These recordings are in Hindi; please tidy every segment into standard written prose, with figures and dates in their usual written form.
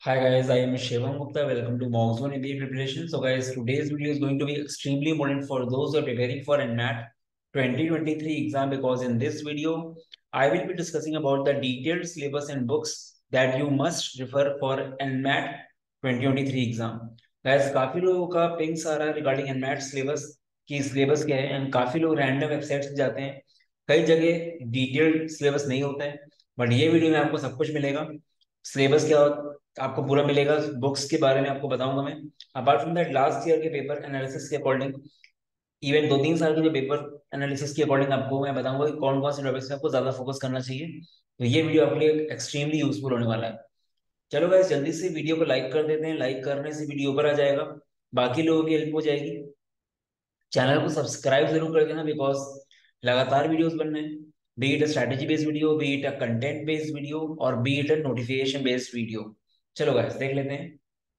Hi guys, I am Shivam Gupta. Welcome to Monsoon MBA preparation. So guys, today's video is going to be extremely important for those who are preparing for NMAT 2023 exam because in this video, I will be discussing about the detailed syllabus and books that you must refer for NMAT 2023 exam. Guys, काफी लोगों का पिंग्स आ रहा है रिगार्डिंग NMAT सिलेबस की सिलेबस क्या है एंड काफी लोग रैंडम वेबसाइट्स पे जाते हैं। कई जगह डिटेल्ड सिलेबस नहीं होता है बट ये वीडियो में आपको सब कुछ मिलेगा। सिलेबस क्या आपको पूरा मिलेगा, बुक्स के बारे में आपको बताऊंगा मैं। Apart from that last year के पेपर एनालिसिस के अकॉर्डिंग, इवन 2-3 साल के जो पेपर एनालिसिस के अकॉर्डिंग आपको मैं बताऊंगा कि कौन कौन से टॉपिक्स पे आपको ज्यादा फोकस करना चाहिए। तो ये वीडियो आपके लिए एक्सट्रीमली यूजफुल होने वाला है। चलो गाइस, जल्दी से वीडियो को लाइक कर देते हैं। लाइक करने से वीडियो ऊपर आ जाएगा, बाकी लोगों की हेल्प हो जाएगी। चैनल को सब्सक्राइब जरूर कर देना बिकॉज लगातार वीडियोस बनने हैं, be it strategy based video, be it content based video और be it notification based video. चलो गाइस देख लेते हैं।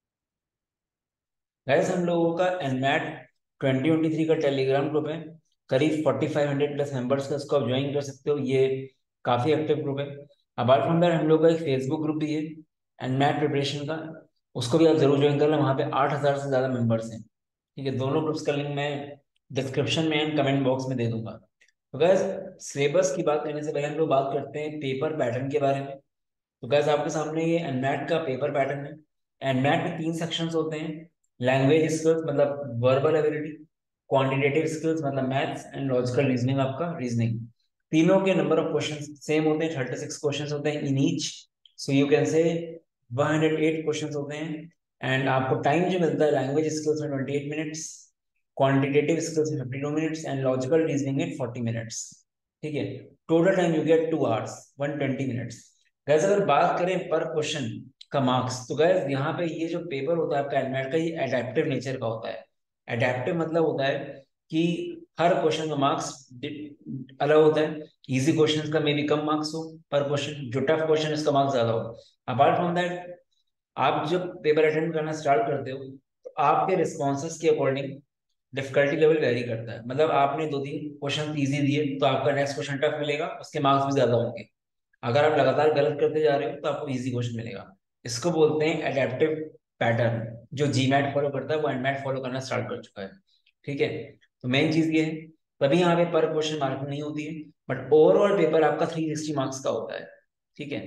गाइस, हम लोगों का एनमैट 2023 का टेलीग्राम ग्रुप है, करीब 4500 प्लस मेंबर्स का। इसको आप ज्वाइन कर सकते हो, ये काफी एक्टिव ग्रुप है। अपार्ट फ्रॉम दैट हम लोग का एक फेसबुक ग्रुप भी है एनमैट प्रिपरेशन का, उसको भी आप जरूर ज्वाइन कर लें। वहाँ पे 8000 से ज्यादा मेंबर्स हैं। ठीक है, दोनों ग्रुप्स का लिंक मैं डिस्क्रिप्शन में एंड कमेंट बॉक्स में दे दूंगा। तो गैस, सिलेबस की बात करने से पहले हम लोग बात करते हैं पेपर पैटर्न के बारे में। तो गैस, आपके सामने ये एनमैट का पेपर पैटर्न है। एनमैट में 3 सेक्शंस होते हैं। लैंग्वेज स्किल्स मतलब वर्बल एबिलिटी, क्वांटिटेटिव स्किल्स मतलब मैथ्स एंड लॉजिकल रीजनिंग आपका रीजनिंग। तीनों के नंबर ऑफ क्वेश्चन सेम होते हैं, 36 क्वेश्चन होते हैं in each. So you can say 108 question होते हैं। एंड आपको टाइम जो मिलता है लैंग्वेज स्किल्स में 28 मिनट्स, क्वांटिटेटिव स्किल्स में 52 मिनट्स एंड लॉजिकल रीजनिंग में 40 मिनट्स। ठीक है, total time you get 2 hours 120 minutes. Guys, अगर बात करें पर क्वेश्चन का मार्क्स, तो गैस यहाँ पे ये जो पेपर होता है आपका एनमेट का, ये एडेप्टिव नेचर का होता है। एडेप्टिव मतलब होता है कि हर क्वेश्चन का मार्क्स अलग होता है। इजी क्वेश्चन का मे बी कम मार्क्स हो पर क्वेश्चन, जो टफ क्वेश्चन है उसका मार्क्स ज्यादा हो। अपार्ट फ्रॉम दैट, आप जब पेपर अटेंड करना स्टार्ट करते हो तो आपके रिस्पॉन्सेस के अकॉर्डिंग डिफिकल्टी लेवल वेरी करता है। मतलब आपने 2-3 क्वेश्चन इजी दिए तो आपका नेक्स्ट क्वेश्चन टफ मिलेगा, उसके मार्क्स भी ज्यादा होंगे। अगर आप लगातार गलत करते जा रहे हो तो आपको इजी क्वेश्चन मिलेगा। इसको बोलते हैं एडेप्टिव पैटर्न। जो जीमैट फॉलो करता है वो एनमैट फॉलो करना स्टार्ट कर चुका है। ठीक है, तो मेन चीज ये है, तभी यहाँ पे पर क्वेश्चन मार्किंग नहीं होती है बट ओवरऑल पेपर आपका 360 मार्क्स का होता है। ठीक है,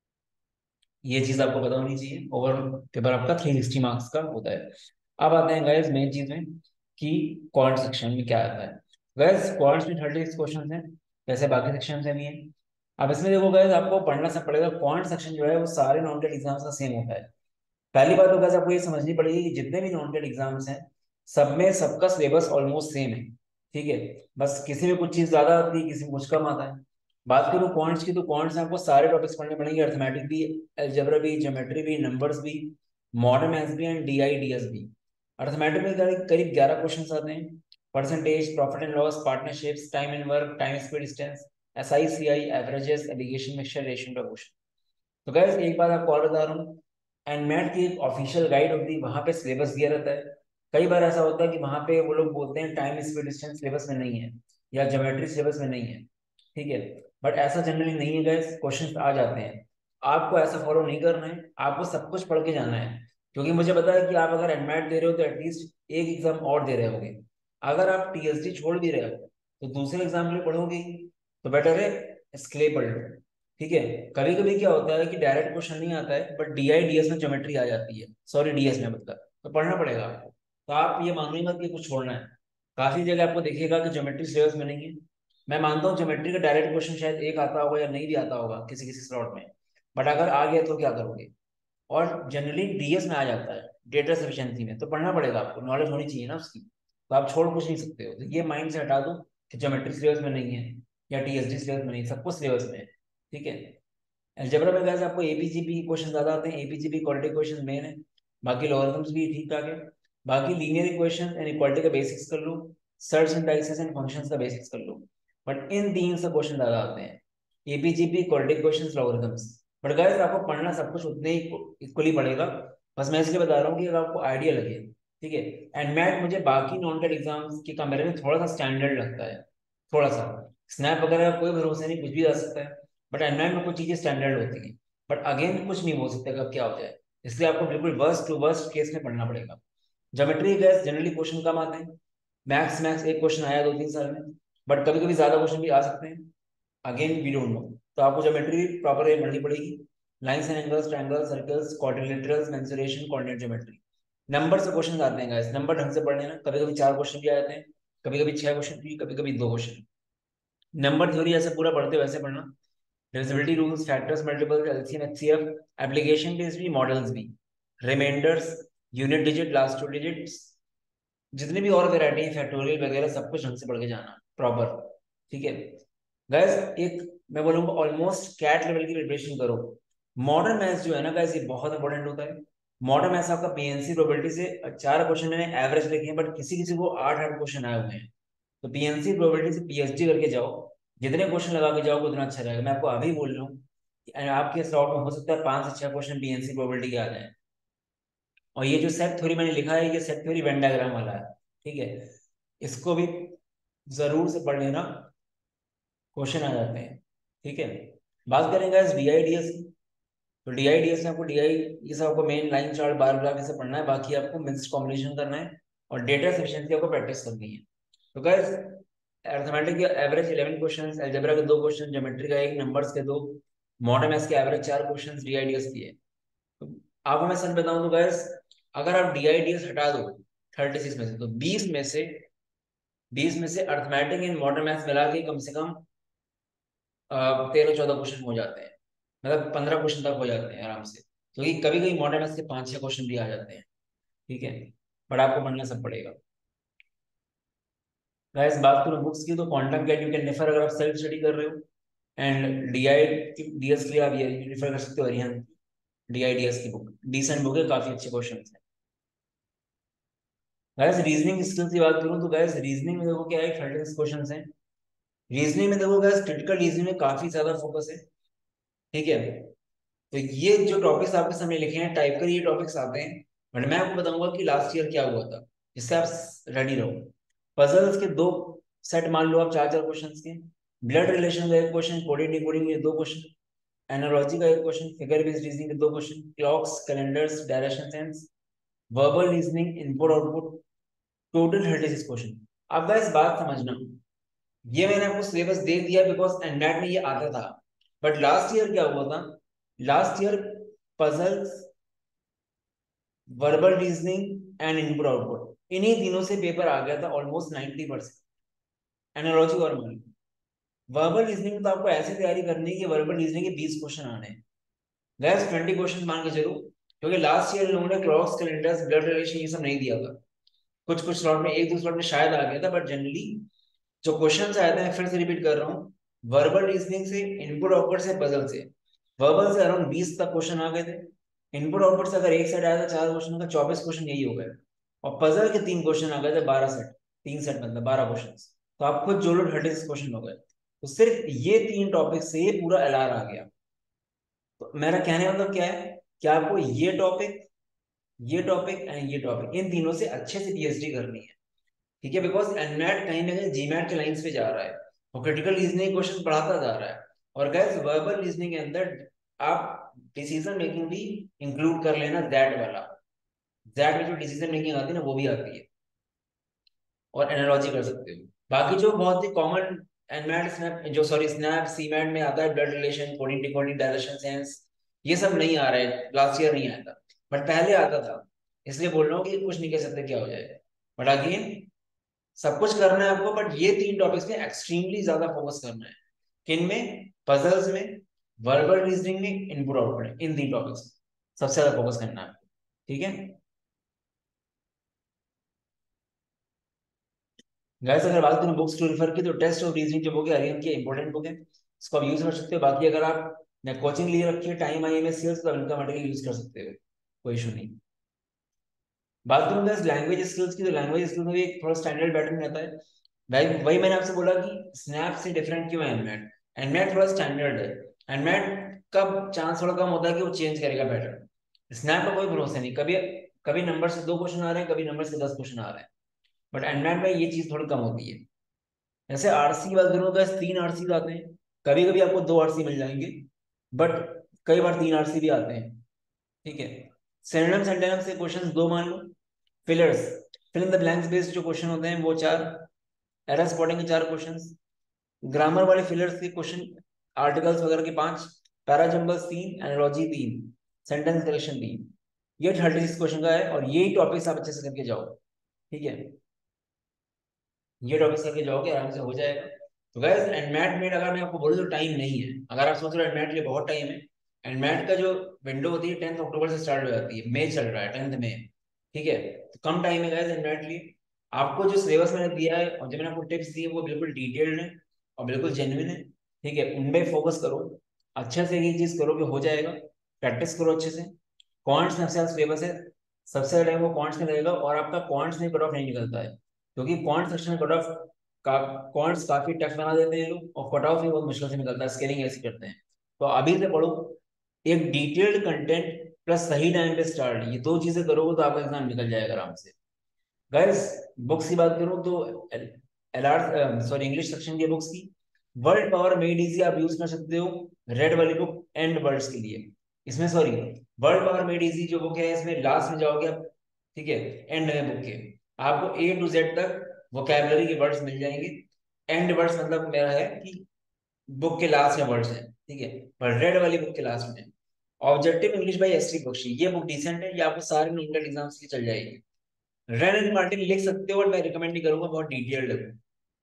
ये चीज आपको पता होनी चाहिए, ओवरऑल पेपर आपका 360 मार्क्स का होता है। अब आते हैं गाइस मेन चीज में कि क्वांट सेक्शन में क्या आता है। गाइस, क्वांट्स में 36 क्वेश्चन है जैसे बाकी सेक्शन में भी है। अब इसमें देखो गाइस, आपको पढ़ना सब पड़ेगा। क्वांट सेक्शन जो है वो सारे नॉन टेट एग्जाम्स का सेम होता है। पहली बात तो गाइस आपको ये समझनी पड़ेगी कि जितने भी नॉन टेट एग्जाम्स हैं सब में सबका सिलेबस ऑलमोस्ट सेम है। ठीक है, बस किसी में कुछ चीज ज्यादा आती है, किसी में कुछ कम आता है। बात करूँ क्वांट्स की, तो क्वांट्स में आपको सारे टॉपिक्स पढ़ने पड़ेंगे, अर्थमेटिक भी, अलजेब्रा भी, ज्योमेट्री भी, नंबर्स भी, मॉडर्न मैथ्स भी एंड डीआई डीएस भी। अर्थमेटिक में करीब करीब 11 क्वेश्चन आते हैं। Percentage, profit and loss, partnerships, time and work, time speed distance, SI CI, averages, alligation, mixture, ratio का क्वेश्चन। तो गैस, एक बात आपको और बता रहा हूँ, एनमेट की एक ऑफिशियल गाइड होती है, वहां पे सिलेबस दिया रहता है। कई बार ऐसा होता है कि वहां पे वो लोग बोलते हैं टाइम स्पीड डिस्टेंस सिलेबस में नहीं है या ज्योमेट्री सिलेबस में नहीं है। ठीक है, बट ऐसा जनरली नहीं है गैस, क्वेश्चंस आ जाते हैं। आपको ऐसा फॉलो नहीं करना है, आपको सब कुछ पढ़ के जाना है। क्योंकि मुझे पता है कि आप अगर एनमेट दे रहे हो तो एटलीस्ट एक एग्जाम और दे रहे होगे। अगर आप टीएसडी छोड़ भी रहे हो तो दूसरे एग्जाम के लिए पढ़ोगे ही। तो बेटर है इसके लिए पढ़ लो। ठीक है, कभी कभी क्या होता है कि डायरेक्ट क्वेश्चन नहीं आता है बट डीआई डीएस में ज्योमेट्री आ जाती है, सॉरी डीएस में मतलब, तो पढ़ना पड़ेगा आपको। तो आप ये मानो ही मत कि कुछ छोड़ना है। काफी जगह आपको देखिएगा कि ज्योमेट्री सिलेबस में नहीं है। मैं मानता हूँ ज्योमेट्री का डायरेक्ट क्वेश्चन शायद एक आता होगा या नहीं भी आता होगा किसी किसी स्लॉट में, बट अगर आ गया तो क्या करोगे। और जनरली डीएस में आ जाता है, डेटा सफिशिएंसी में, तो पढ़ना पड़ेगा आपको, नॉलेज होनी चाहिए ना उसकी। तो आप छोड़ कुछ नहीं सकते हो। तो ये माइंड से हटा दो कि ज्योमेट्री सिलेबस में नहीं है या टीएसडी सिलेबस में नहीं, सब कुछ सिलेबस में है। ठीक है, अलजेब्रा में गाइस आपको एबीजीपी क्वेश्चन ज्यादा आते हैं, एबीजीपी क्वाड्रेटिक क्वेश्चन मेन है। बाकी लॉगरिथम्स भी ठीक ठाक है। बाकी लीनियर इक्वेशन एंड इक्वालिटी का बेसिक्स कर लो, सर्च सिंटैक्सिस एंड फंक्शंस का बेसिक्स कर लो। बट इन तीन से क्वेश्चन ज्यादा आते हैं, AP GP, quadratic questions, logarithms. But guys, आपको पढ़ना सब कुछ उतने ही इक्वली पड़ेगा। बस मैं इसलिए बता रहा हूँ कि अगर आपको आइडिया लगे। ठीक है, एंड मैथ मुझे बाकी नॉन टेट एग्जाम्स के कंपेरिजन में थोड़ा सा स्टैंडर्ड लगता है। थोड़ा सा स्नैप वगैरह का कोई भरोसा नहीं, कुछ भी आ सकता है। बट एनवायरमेंट में कुछ चीजें स्टैंडर्ड होती हैं। बट अगेन कुछ नहीं बोल सकते कब क्या हो जाए। इसलिए आपको बिल्कुल वर्स्ट टू वर्स्ट केस में पढ़ना पड़ेगा। ज्योमेट्री गैस जनरली क्वेश्चन कम आते हैं, मैक्स मैक्स एक क्वेश्चन आया 2-3 साल में, बट कभी कभी ज्यादा क्वेश्चन भी आ सकते हैं। Again we don't know. तो आपको ज्योमेट्री प्रॉपर वे पढ़नी पड़ेगी। Lines and angles, triangles, circles, quadrilaterals, mensuration, coordinate geometry. Number से क्वेश्चन आते हैं गाइस, नंबर ढंग से पढ़ने ना, कभी कभी 4 क्वेश्चन भी आ जाते हैं, कभी कभी 6 क्वेश्चन भी, कभी कभी 2 क्वेश्चन। नंबर थ्योरी ऐसे पूरा पढ़ते हो वैसे पढ़ना। Divisibility rules, factors, multiples, LCM, HCF, application based भी, मॉडल्स भी, remainders, unit digit, last 2 digits, जितनी भी और वैरायटी है, फैक्टोरियल वगैरह, सब कुछ ढंग से पढ़ के जाना प्रॉपर। ठीक है गाइस, एक मैं बोलूंगा ऑलमोस्ट कैट लेवल की प्रिपरेशन करो। मॉडर्न मैथ्स जो है ना गाइस, ये बहुत इंपॉर्टेंट होता है। मॉडर्न मैथ्स आपका पीएनसी प्रोबेबिलिटी से 4 क्वेश्चन मैंने एवरेज लिखे हैं, बट किसी किसी को 8-8 क्वेश्चन आए हुए हैं। तो पीएनसी प्रोबेबिलिटी से पीएचडी करके जाओ, जितने क्वेश्चन लगा के जाओगे उतना अच्छा रहेगा। मैं आपको अभी बोल रहा हूँ कि आपके स्लॉट में हो सकता है 5 से 6 क्वेश्चन पीएनसी प्रोबेबिलिटी के आ जाए। और ये जो सेट थ्योरी मैंने लिखा है, ये सेट थ्योरी वेन डायग्राम वाला है। ठीक है, इसको भी जरूर से पढ़ लेना, क्वेश्चन आ जाते हैं। ठीक है, बात करेंगे इस डीआईडीएस की। तो डीआईडीएस में आपको डीआई, ये सब आपको main line chart bar graph ये सब पढ़ना है, बाकी आपको मिक्स्ड कॉम्बिनेशन करना है और डेटा सफिशिएंसी आपको प्रैक्टिस करनी है। तो गाइस, अरिथमेटिक के एवरेज 11 क्वेश्चन, अलजेब्रा के 2 क्वेश्चन, ज्योमेट्री का 1, नंबर्स के 2, मॉडर्न मैथ्स के एवरेज 4 क्वेश्चन, डीआईडीएस की है। तो आपको मैं सच बताऊं तो गाइस, अगर आप डीआईडीएस हटा दो 36 में से, तो 20 में से अरिथमेटिक एंड मॉडर्न मैथ्स मिला के कम से कम 13-14 क्वेश्चन हो जाते हैं। मतलब 15 क्वेश्चन तक हो जाते हैं आराम से, क्योंकि कभी कभी मॉडर्न मैथ्स के 5-6 क्वेश्चन भी आ जाते हैं। ठीक है, बट आपको पढ़ना सब पड़ेगा। गाइस, बात करूं बुक्स की, तो quantum CAT you can refer अगर आप सेल्फ स्टडी कर रहे हो। एंड डीआई डीएस के लिए आप ये रेफर कर सकते हो, अरिहंत डीआई डीएस की बुक, डिसेंट बुक है, काफी अच्छे क्वेश्चन है। गाइस, रीजनिंग स्किल्स की बात करूं तो गाइस, रीजनिंग में देखो क्या है, 36 क्वेश्चन हैं। रीजनिंग में देखो गाइस, क्रिटिकल रीजनिंग में काफी ज्यादा फोकस है। ठीक है, तो ये जो टॉपिक्स आपके सामने लिखे हैं, टाइप कर ये टॉपिक्स आते हैं, बट मैं आपको बताऊंगा कि लास्ट ईयर क्या हुआ था, जिससे आप रेडी रहो। पजल्स के 2 सेट मान लो आप, 4-4 क्वेश्चन के। ब्लड रिलेशन का 1 क्वेश्चन, कोडिंग डिकोडिंग के 2 क्वेश्चन, एनालॉजी का 1 क्वेश्चन, फिगर बेस्ड रीजनिंग के 2 question, clocks, calendars, direction sense, verbal reasoning, input output, total 36 question. अब गाइस बात समझना, ये मैंने आपको सिलेबस दे दिया बिकॉज एनडीए में ये आता था, बट लास्ट ईयर क्या हुआ था, last year puzzles, verbal reasoning and input output, इन्हीं तीनों से पेपर आ गया था ऑलमोस्ट 90%। एनालॉजी और मॉडल, वर्बल रीजनिंग में तो आपको ऐसी तैयारी करनी है कि वर्बल रीजनिंग के 20 क्वेश्चन आने हैं। गैस 20 क्वेश्चन मान के चलो, क्योंकि लास्ट ईयर लोगों ने क्लॉक्स, कैलेंडर्स, ब्लड रिलेशन ये सब नहीं दिया था। कुछ कुछ स्लॉट में, 1-2 स्लॉट में शायद आ गया था, बट जनरली जो क्वेश्चन आए थे, मैं फिर से रिपीट कर रहा हूँ, वर्बल रीजनिंग से, इनपुट आउटपुट से, पजल से। वर्बल से अराउंड 20 तक क्वेश्चन आ गए थे। इनपुट आउटपुट से अगर एक सेट आया था 4 क्वेश्चन का, 24 क्वेश्चन यही हो गए। और पजल के 3 क्वेश्चन आ गए थे, 12 सेट, 3 सेट मतलब 12 क्वेश्चन। तो आप खुद जोड़ो, 36 क्वेश्चन हो गए। तो सिर्फ ये 3 टॉपिक से ये पूरा एलआर आ गया। तो मेरा कहने का मतलब क्या है, कि आपको ये टॉपिक एंड ये टॉपिक, इन तीनों से अच्छे से पीएचडी करनी है। ठीक है, बिकॉज एनमैट कहीं ना कहीं जीमैट के लाइंस पे जा रहा है, और क्रिटिकल रीजनिंग क्वेश्चन बढ़ाता जा रहा है। और गैस, वर्बल रीजनिंग के अंदर आप डिसीजन मेकिंग भी इंक्लूड कर लेना, दैट वाला। दैट में जो डिसीजन मेकिंग आती है ना, वो भी आती है, और एनालॉजी कर सकते हो। बाकी जो बहुत ही कॉमन एनमैट, स्नैप जो सॉरी स्नैप सीमैट में आता है, blood relation, coding decoding, direction sense, ये सब नहीं आ रहा है, लास्ट ईयर नहीं आया था, बट पहले आता था। इसलिए बोल रहा हूँ कि कुछ नहीं कह सकते क्या हो जाएगा। बट अगेन, सब कुछ करना है आपको, बट ये 3 टॉपिक्स में एक्सट्रीमली ज्यादा फोकस करना है। किन में? पजल्स में, वर्बल रीजनिंग में, इनपुट आउटपुट में, इन 3 टॉपिक्स सबसे ज्यादा फोकस करना है आपको। ठीक है गाइस, अगर बात करें बुक्स टू रिफर की, तो टेस्ट ऑफ रीजनिंग जो बुक है, अरिहंत की इंपॉर्टेंट बुक है, इसको आप यूज कर सकते हो। बाकी अगर आप ने कोचिंग लिए रखी है TIME I M S skills, तो आप इनका मटेरियल यूज कर सकते हो, कोई इशू नहीं। बात करूँ बस लैंग्वेज स्किल्स की, तो लैंग्वेज स्किल्स में भी एक थोड़ा स्टैंडर्ड पैटर्न रहता है। भाई वही मैंने आपसे बोला कि स्नैप से डिफरेंट क्यों है एनमैट। एनमैट थोड़ा स्टैंडर्ड है। एनमैट का चांस थोड़ा कम होता है कि वो चेंज करेगा पैटर्न। स्नैप का कोई भरोसा नहीं, कभी कभी नंबर से 2 क्वेश्चन आ रहे हैं, कभी नंबर से 10 क्वेश्चन आ रहे हैं, बट एनमैट में ये चीज थोड़ी कम होती है। जैसे आरसी की बात करूँ तो 3 आरसी आते हैं, कभी कभी आपको 2 आरसी मिल जाएंगे, बट कई बार 3 आरसी भी आते हैं। ठीक है, सिनोनिम्स एंटोनिम्स के क्वेश्चन दो मान लो। Fillers, fill in the blanks based जो क्वेश्चन होते हैं वो चार। एरर स्पॉटिंग के चार क्वेश्चन। ग्रामर वाले फिलर्स के क्वेश्चन, आर्टिकल्स वगैरह के पांच। पैराजम्बल्स तीन, एनालॉजी तीन, सेंटेंस करेक्शन तीन। ये 36 क्वेश्चन का है और यही टॉपिक्स आप अच्छे से करके जाओ। ठीक है, ये टॉपिक्स करके जाओगे आराम से हो जाएगा। तो गैस एंडमैट में अगर मैं आपको बोलूँ तो टाइम नहीं है, अगर आप सोच रहे हो एंडमैट के लिए बहुत टाइम है। एंडमैट का जो विंडो होती है 10 अक्टूबर से स्टार्ट हो जाती है, मई चल रहा है, 10 मई। ठीक है, तो कम टाइम है गैस एंडमैट के लिए। आपको जो सिलेबस मैंने दिया है और जो मैंने आपको टिप्स दिए वो बिल्कुल डिटेल्ड है और बिल्कुल जेन्युइन है। ठीक है, उनपे फोकस करो, अच्छे से ये चीज करो कि हो जाएगा। प्रैक्टिस करो अच्छे से। कॉन्ट्स में सबसे ज्यादा सिलेबस है, सबसे ज्यादा टाइम वो कॉन्ट्स में लगेगा और आपका कॉन्ट्स में कट ऑफ नहीं निकलता है, क्योंकि कॉन्ट्स सेक्शन में कट ऑफ का कॉन्ट्स काफी टफ बना देते हैं लोग और कट ऑफ भी बहुत मुश्किल से निकलता है, स्केलिंग ऐसी करते हैं। तो अभी से पढ़ो, एक डिटेल्ड कंटेंट प्लस सही टाइम पे स्टार्ट, ये दो चीजें करोगे तो आपका एग्जाम निकल जाएगा आराम से। गाइस बुक्स की बात करूं तो L R sorry English section की बुक्स की, वर्ल्ड पावर मेड इजी आप यूज कर सकते हो, रेड वाली बुक एंड वर्ड्स के लिए। इसमें sorry, word power made easy जो बुक है इसमें लास्ट में जाओगे आप, ठीक है, एंड में बुक के आपको ए टू जेड तक वोकैबलरी के वर्ड्स मिल जाएंगे। एंड वर्ड्स मतलब मेरा है कि बुक के लास्ट में वर्ड्स हैं, ठीक है, पर रेड वाली बुक के लास्ट में। Objective English by S T Bakshi, ये बुक डिसेंट है, ये आपको सारे नॉन एग्जाम्स की चल जाएगी। रन एंड मार्टिन लिख सकते हो और मैं रिकमेंड नहीं करूंगा, बहुत डिटेल्ड है।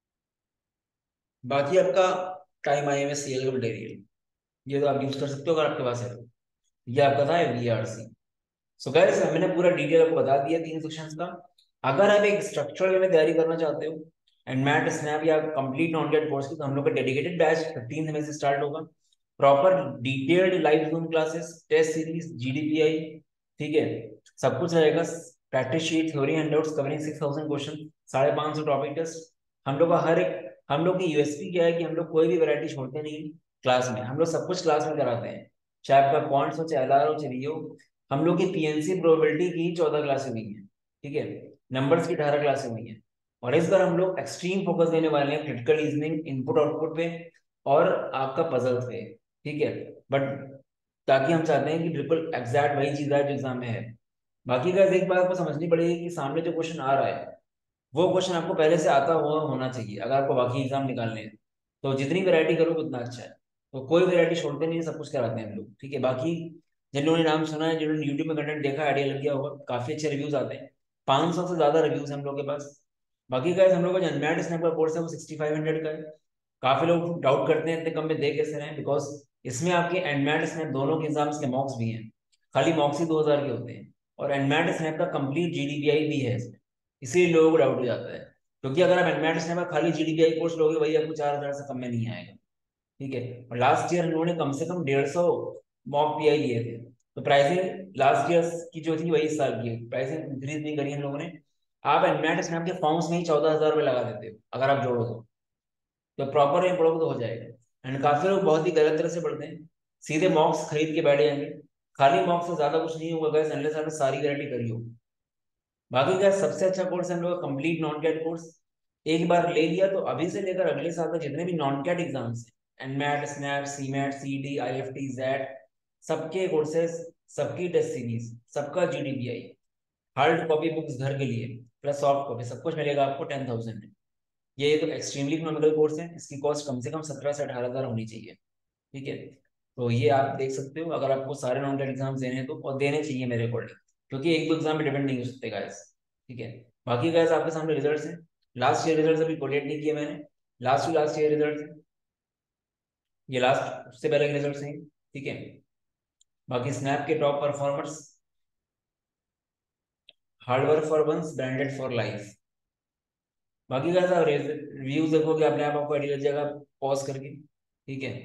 बाकी आपका TIME I M S C L का मटेरियल, ये तो आप यूज कर सकते हो अगर आपके पास है तो। ये आपका था V R C. So guys मैंने पूरा डिटेल आपको बता दिया तीन सेक्शंस का। अगर आप एक स्ट्रक्चर वे में तैयारी करना चाहते हो एंड मैट स्नैप या कंप्लीट नॉन गेट कोर्स की, तो हम लोग का डेडिकेटेड बैच 15 मई से स्टार्ट होगा। Proper detailed live Zoom classes, test series, GDPI, ठीक है, सब कुछ रहेगा। Practice sheet, theory handouts covering 6000 question, 550 topic test. हम लोग का हर एक, हम लोग की यूएसपी क्या है कि हम लोग कोई भी वैरायटी छोड़ते नहीं क्लास में, हम लोग सब कुछ क्लास में कराते हैं। चाहे आपका क्वांट्स हो, चाहे एलआर हो, चाहे वीओ। हम लोग की पीएनसी प्रोबेबिलिटी की 14 क्लासें हुई हैं, ठीक है, नंबर्स की 18 क्लासें हुई हैं। और इस बार हम लोग एक्सट्रीम फोकस देने वाले हैं क्रिटिकल रीजनिंग, इनपुट आउटपुट पे और आपका पजल्स पे, ठीक है। बट ताकि हम चाहते हैं कि बिल्कुल एग्जैक्ट वही चीज आए जो एग्जाम में है। बाकी का एक बात आपको समझनी पड़ेगी कि सामने जो क्वेश्चन आ रहा है वो क्वेश्चन आपको पहले से आता हुआ होना चाहिए अगर आपको बाकी एग्जाम निकालने हैं। तो जितनी वैरायटी करोगे उतना अच्छा है। तो कोई वैरायटी छोड़ते नहीं है, सब कुछ कराते हैं हम लोग, ठीक है। बाकी जिन लोगों ने नाम सुना है, जिन्होंने यूट्यूब में कंटेंट देखा, आइडिया लग गया होगा, काफी अच्छे रिव्यूज आते हैं। 500 से ज्यादा रिव्यूज हम लोग के पास। बाकी का हम लोग का जो अनमैट स्नैप का कोर्स है वो 6500 का है। काफी लोग डाउट करते हैं इतने कम में दे कैसे रहे हैं, बिकॉज इसमें आपके एनमैट स्नैप दोनों के एग्जाम्स के मॉक्स भी हैं। खाली मॉक्स ही 2000 के होते हैं और एनमैट स्नैप का कंप्लीट जीडीपीआई भी है इसमें। इसीलिए लोगों को डाउट हो जाता है, क्योंकि अगर आप एनमैट स्नैप का खाली जीडीपीआई कोर्स लोगे वही आपको 4000 से कम में नहीं आएगा, ठीक है। और लास्ट ईयर इन्होंने कम से कम 150 मॉक पीआई लिए थे। तो प्राइसिंग लास्ट ईयर की जो थी वही इस साल की है, प्राइसिंग इंक्रीज नहीं करी हम लोगों ने। आप एनमैट स्नैप के फॉर्म्स में ही 14,000 रुपये लगा देते हो अगर आप जोड़ो तो प्रॉपर में पढ़ोगे तो हो जाएगा। एंड काफी लोग बहुत ही गलत तरह से पढ़ते हैं, सीधे मॉक्स खरीद के बैठ जाएंगे। खाली मॉक्स से ज्यादा कुछ नहीं होगा गाइस, अनलेस आपने सारी गारंटी करी हो। बाकी का सबसे अच्छा कोर्स है हम लोग का कंप्लीट नॉन कैट कोर्स। एक बार ले लिया तो अभी से लेकर अगले साल तक जितने भी नॉन कैट एग्जाम्स हैं, NMAT, SNAP, CMAT, CD, IFT, XAT, सबके कोर्सेज, सबकी टेस्ट सीरीज, सबका जीडीपीआई, हार्ड कॉपी बुक्स घर के लिए प्लस सॉफ्ट कॉपी, सब कुछ मिलेगा आपको 10,000 में। ये तो एक्सट्रीमली इकोनॉमिकल कोर्स है, इसकी कॉस्ट कम से कम 17 से 18 हजार होनी चाहिए, ठीक है। तो ये आप देख सकते हो अगर आपको सारे नॉन टेट एग्जाम देने हैं तो, और देने चाहिए मेरे अकॉर्डिंग, क्योंकि एक दो एग्जाम में डिपेंड नहीं हो सकते गाइस, ठीक है। बाकी गाइस आपके सामने रिजल्ट्स हैं। लास्ट ईयर रिजल्ट्स अभी कोलेट नहीं किए मैंने, लास्ट ईयर रिजल्ट्स हैं, ये लास्ट उससे पहले के रिजल्ट्स हैं, ठीक है। बाकी स्नैप के top performers, hard work for once, branded for life. बाकी गाइस आप रिव्यूज देखोगे अपने आप आपको आइडिया लग जाएगा पॉज करके, ठीक है।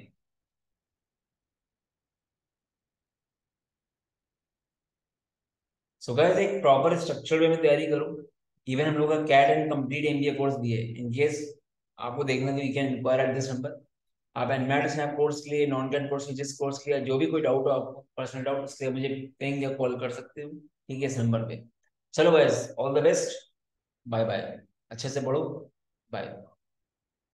सो गाइस एक प्रॉपर स्ट्रक्चर वे में तैयारी करो। इवन हम लोग का CAT and complete MBA course भी है, इन केस आपको देखना तो you can enquire at this number. आप एनमैट स्नैप कोर्स के लिए, नॉन कैट कोर्स के, जिस कोर्स के लिए जो भी कोई डाउट हो आपको, पर्सनल डाउट, उसके लिए मुझे पिंग या कॉल कर सकते हो, ठीक है, इस नंबर पे। चलो guys all the best, bye bye, अच्छे से पढ़ो, बाय।